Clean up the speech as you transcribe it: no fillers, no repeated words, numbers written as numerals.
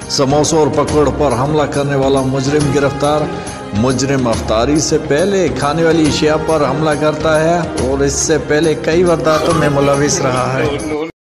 समोसों और पकौड़ पर हमला करने वाला मुजरिम गिरफ्तार। मुजरिम अफ्तारी से पहले खाने वाली अशिया पर हमला करता है और इससे पहले कई वारदातों में मुलविस रहा है।